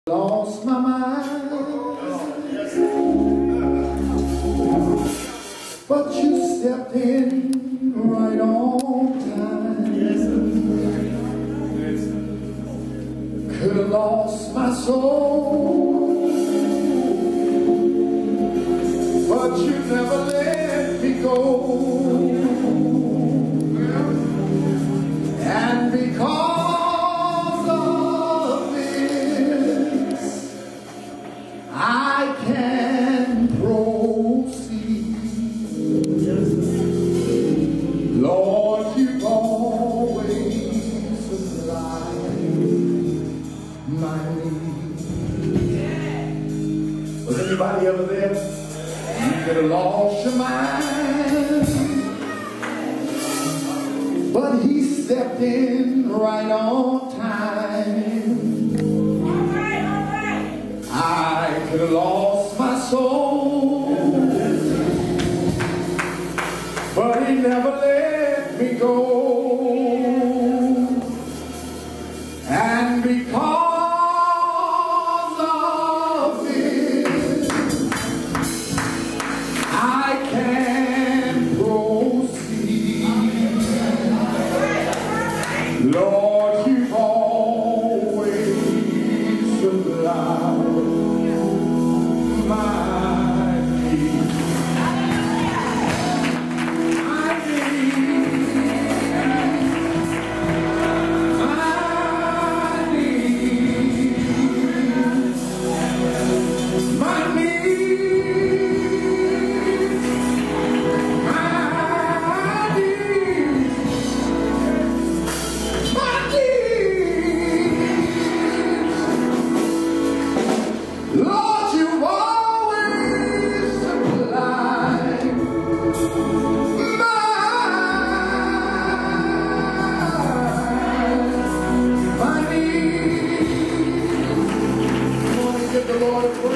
Lost my mind, but you stepped in right on time. Could have lost my soul, but you never let me go. And because of this, I can proceed. Lord, you've always supplied my need. Was anybody ever there? You could have lost your mind, but he stepped in right on time. All right. I could have lost my soul, but he never let me go. And because of this, I can proceed. Lord, you've always supplied my needs. Lord, you've always supplied my needs. Come on, give the Lord a praise.